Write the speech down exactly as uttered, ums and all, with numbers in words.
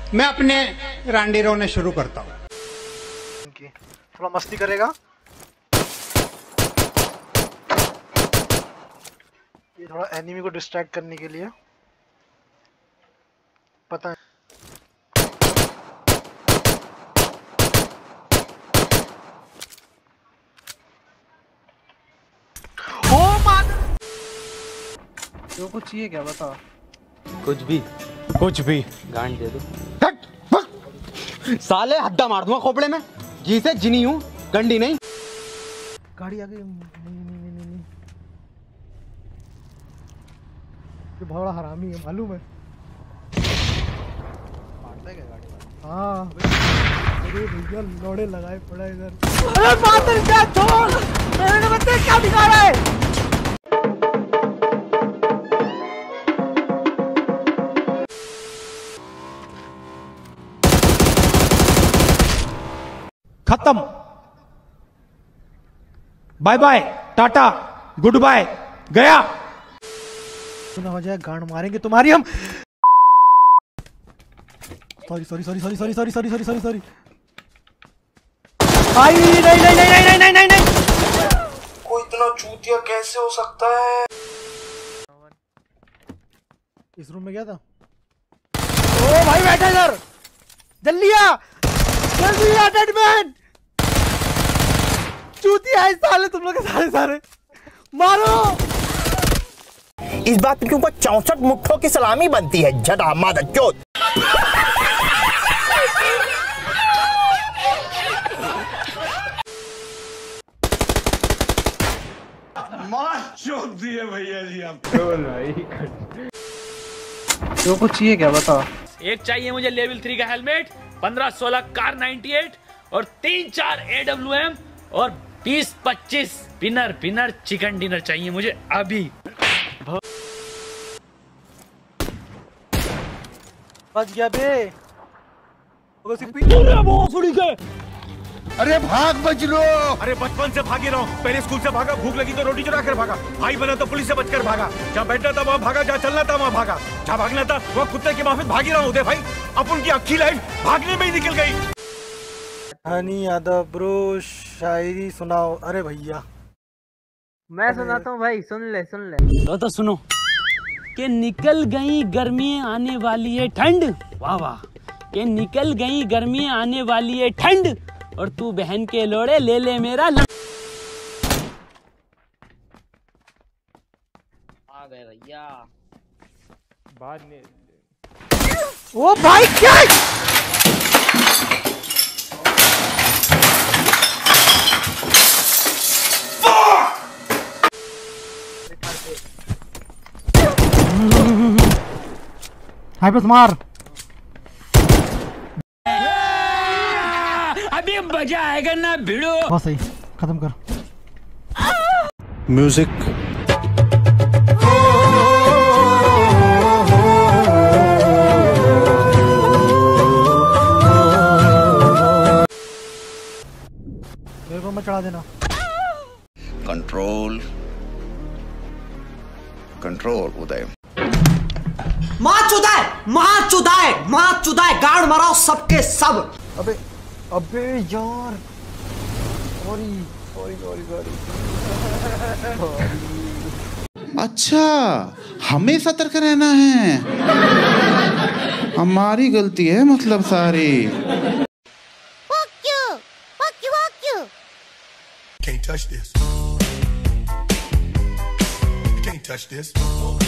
मैं अपने रांडी रोने शुरू करता हूँ। थोड़ा मस्ती करेगा। ये थोड़ा एनिमी को डिस्ट्रैक्ट करने के लिए पता है। जो कुछ चाहिए क्या बता। कुछ भी कुछ भी गांड दे दो। साले हड्डा मार दूंगा खोपड़े में। जी से जिनी हूँ, गंडी नहीं। गाड़ी आ गई। नहीं नहीं नहीं नहीं ये बड़ा हरामी है, मालूम है। मारता है क्या गाड़ी वाला? हाँ अरे भैया लोड़े लगाए पड़ा इधर। अरे बादल क्या छोड़, मेरे बच्चे क्या दिखा रहा है। खत्म, bye bye, tata, good bye, गया। ना हो जाए गांड मारेंगे तुम्हारी हम। Sorry sorry sorry sorry sorry sorry sorry sorry sorry sorry आई नहीं नहीं नहीं नहीं नहीं नहीं नहीं। कोई इतना चूतिया कैसे हो सकता है? इस रूम में क्या था? ओ भाई बैठा इधर, जल्दी आ जल्दी आ डेडमैन। चूतिया है साले तुम लोग के सारे सारे, मारो। इस बात के ऊपर चौसठ मुट्ठों की सलामी बनती है। झटा मादरचोद। मार चोद दिए भैया जी आप। जो कुछ चाहिए क्या बता। एक चाहिए मुझे लेवल थ्री का हेलमेट, पंद्रह सोलह कार अट्ठानवे और तीन चार ए डब्ल्यू एम और बीस पच्चीस पिनर पिनर चिकन डिनर चाहिए मुझे अभी। बच गया बे। अरे भाग बच लो। अरे बचपन से भागी रहा हूँ। पहले स्कूल से भागा, भूख लगी तो रोटी चुरा कर भागा, भाई बना तो पुलिस से बचकर भागा, जहाँ बैठना था वहाँ भागा, जहाँ चलना था वहाँ भागा, जहाँ भागना था वहाँ कुत्ते के माफिक भागी रहा हूँ। उदय भाई अब उनकी अच्छी लाइफ भागने में ही निकल गई। हनी यादव ब्रो शायरी सुनाओ। अरे भैया मैं सुनाता हूँ भाई, सुन ले सुन ले। तो, तो सुनो कि निकल गई गर्मियाँ आने वाली है ठंड, वाह वाह, कि निकल गई गर्मियाँ आने वाली है ठंड और तू बहन के लोड़े ले ले मेरा ल... आ गए भैया बाद में। ओ भाई क्या हाय बस मार। अभी मजा आएगा ना भिड़ो। बहुत सही, खत्म कर म्यूजिक। मेरे को मत चढ़ा देना। Control control Uday. माँ चुदाए माँ चुदाए माँ चुदाए गाड़ मराओ सबके सब। अबे अबे यार सॉरी सॉरी सॉरी सॉरी। अच्छा हमें सतर्क रहना है, हमारी गलती है मतलब सारी। Fuck you! Fuck you! Fuck you! Can't touch this. You can't touch this.